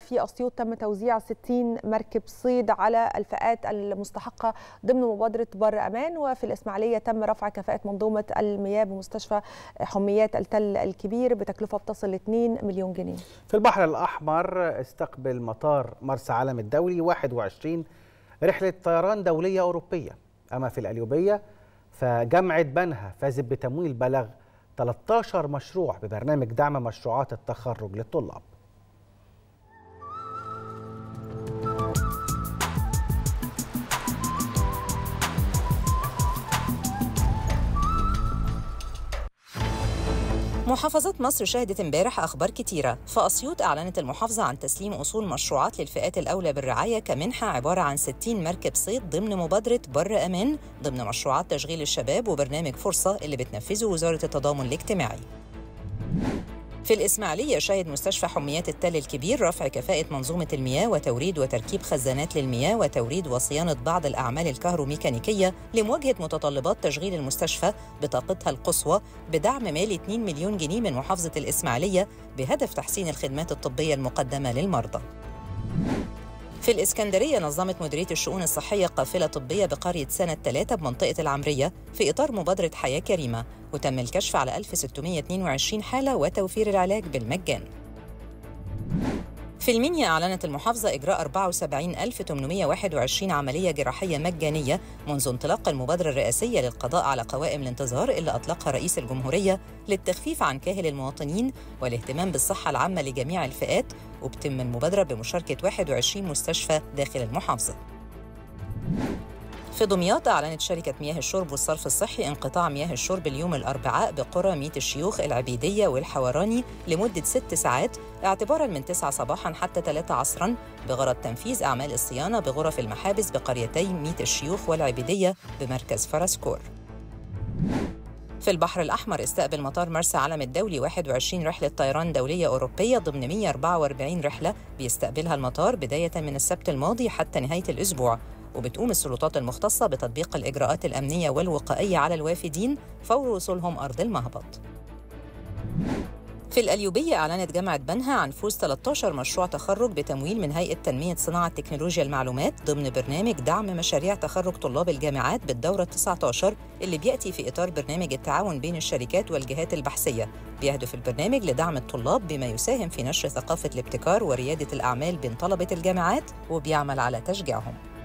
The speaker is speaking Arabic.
في أسيوط تم توزيع 60 مركب صيد على الفئات المستحقة ضمن مبادرة بر أمان. وفي الإسماعيلية تم رفع كفاءة منظومة المياه بمستشفى حميات التل الكبير بتكلفة بتصل ل 2 مليون جنيه. في البحر الأحمر استقبل مطار مرسى علم الدولي 21 رحلة طيران دولية أوروبية. أما في القليوبية فجامعة بنها فازت بتمويل بلغ 13 مشروع ببرنامج دعم مشروعات التخرج للطلاب. محافظة مصر شهدت امبارح أخبار كتيرة. فأسيوط أعلنت المحافظة عن تسليم أصول مشروعات للفئات الأولى بالرعاية كمنحة عبارة عن 60 مركب صيد ضمن مبادرة بر أمان ضمن مشروعات تشغيل الشباب وبرنامج فرصة اللي بتنفذه وزارة التضامن الاجتماعي. في الإسماعيلية شهد مستشفى حميات التل الكبير رفع كفاءة منظومة المياه وتوريد وتركيب خزانات للمياه وتوريد وصيانة بعض الأعمال الكهروميكانيكية لمواجهة متطلبات تشغيل المستشفى بطاقتها القصوى بدعم مالي 2 مليون جنيه من محافظة الإسماعيلية بهدف تحسين الخدمات الطبية المقدمة للمرضى. في الإسكندرية نظمت مديرية الشؤون الصحية قافلة طبية بقرية سنة 3 بمنطقة العمرية في إطار مبادرة حياة كريمة، وتم الكشف على 1622 حالة وتوفير العلاج بالمجان. في المنيا أعلنت المحافظة إجراء 74821 عملية جراحية مجانية منذ انطلاق المبادرة الرئاسية للقضاء على قوائم الانتظار اللي أطلقها رئيس الجمهورية للتخفيف عن كاهل المواطنين والاهتمام بالصحة العامة لجميع الفئات، وبتم المبادرة بمشاركة 21 مستشفى داخل المحافظة. في دمياط أعلنت شركة مياه الشرب والصرف الصحي انقطاع مياه الشرب اليوم الأربعاء بقرى ميت الشيوخ العبيدية والحوراني لمدة 6 ساعات اعتباراً من 9 صباحاً حتى 3 عصراً بغرض تنفيذ أعمال الصيانة بغرف المحابس بقريتي ميت الشيوخ والعبيدية بمركز فرسكور. في البحر الأحمر استقبل مطار مرسى علم الدولي 21 رحلة طيران دولية أوروبية ضمن 144 رحلة بيستقبلها المطار بداية من السبت الماضي حتى نهاية الأسبوع، وبتقوم السلطات المختصة بتطبيق الإجراءات الأمنية والوقائية على الوافدين فور وصولهم أرض المهبط. في القليوبية أعلنت جامعة بنها عن فوز 13 مشروع تخرج بتمويل من هيئة تنمية صناعة تكنولوجيا المعلومات ضمن برنامج دعم مشاريع تخرج طلاب الجامعات بالدورة 19 اللي بيأتي في إطار برنامج التعاون بين الشركات والجهات البحثية. بيهدف البرنامج لدعم الطلاب بما يساهم في نشر ثقافة الابتكار وريادة الأعمال بين طلبة الجامعات وبيعمل على تشجيعهم.